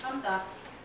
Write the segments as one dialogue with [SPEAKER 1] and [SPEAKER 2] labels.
[SPEAKER 1] Santa.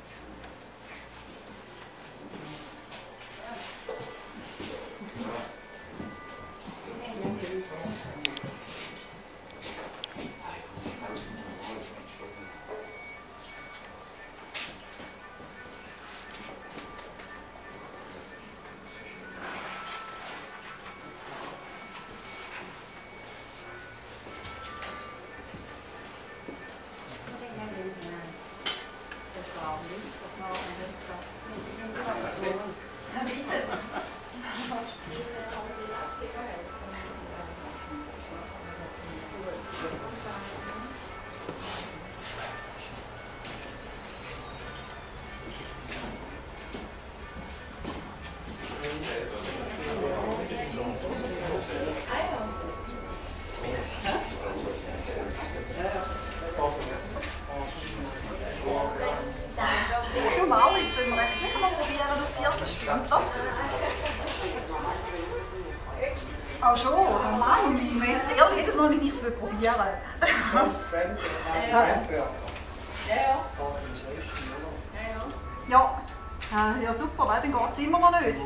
[SPEAKER 2] Du Mauli, sollen wir echt gleich mal probieren auf Viertelstunde? Auch schon? Oh Mann, jetzt ehrlich, jedes Mal, wenn ich es probieren will. Ja, super, dann geht es immer noch nicht.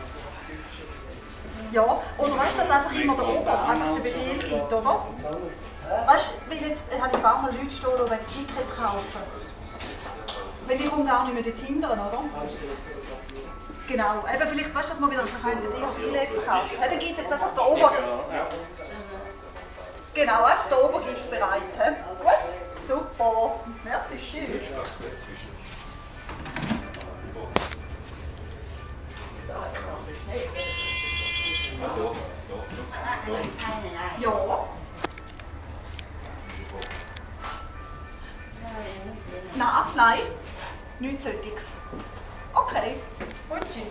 [SPEAKER 2] Ja, oder weißt du, dass einfach immer der Ober einfach den Befehl gibt, oder? Weißt du, weil jetzt habe ich ein paar Mal Leute stehen, die ein Ticket kaufen. Weil ich komme gar nicht mehr dort hindern, oder? Genau, eben vielleicht, weißt du, dass wir wieder EFI verkaufen. Ja, dann gibt jetzt einfach der Ober. Genau, einfach der Ober gibt es bereit. He? Gut, super. Merci, tschüss. Ja. Nein, nichts solches. Okay, und tschüss.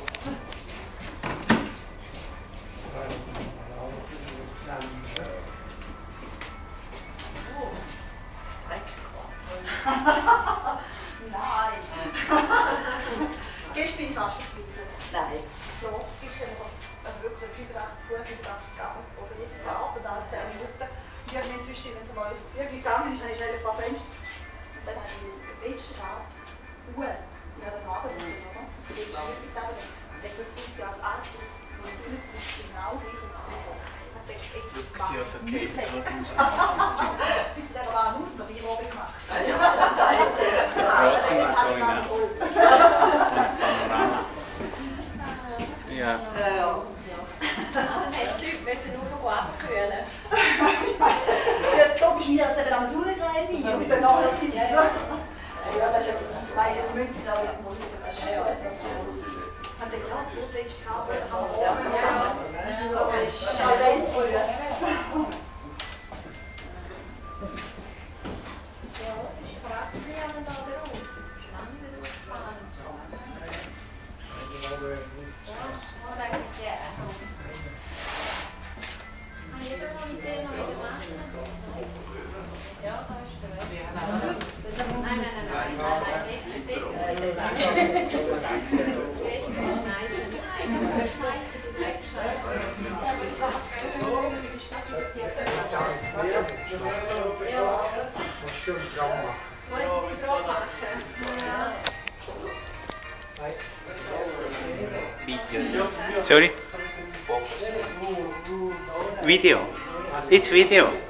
[SPEAKER 2] Nein. Gehst du in Fastenzweifel? Nein. Ja, gehst du also wirklich 85 gut, 85 Gramm oder nicht gewartet, dann 10 Minuten. Und irgendwie inzwischen, wenn es mal irgendwie gegangen ist, habe ich ein paar Fenster. Und dann habe ich den letzten Tag ja, der Abend oder? Die ist wirklich da. Und dann sagt sie, ja, alles gut. Und du bist genau gleich aufs Zimmer. Ich dachte, ich mache nichts. Die sind aber auch aus, noch wie oben gemacht. Ja, das ist
[SPEAKER 3] Panorama. Ja.
[SPEAKER 1] Dann hat die Leute müssen nur abkühlen.
[SPEAKER 2] Ja, da bist du mir jetzt eben am Sonnencreme und dann nachher sitzt es so. Ja, das ist ja gut. Das müssen sie auch irgendwo wieder. Das ist ja gut. Und dann gerade so letzte Kabel, da haben wir oben gemacht. Aber es ist schon ganz früh.
[SPEAKER 1] Ja, es ist praktisch, wie haben wir da drauf? Lang wieder aufgefahren. Und dann gibt es ja auch. Haben jeder noch eine Idee noch wieder machen? Ja, da ist der Weg. Nein, wirklich dicken Sie jetzt auch. Dicken schneisen. Nein, das schneisen, du bleibst schneisen. Ja, aber ich mache es so, wie die Stadt irritiert. Ja.
[SPEAKER 4] Was stimmt, grau machen.
[SPEAKER 1] Wollen Sie grau machen? Ja.
[SPEAKER 3] Video. Sorry? Video. It's video.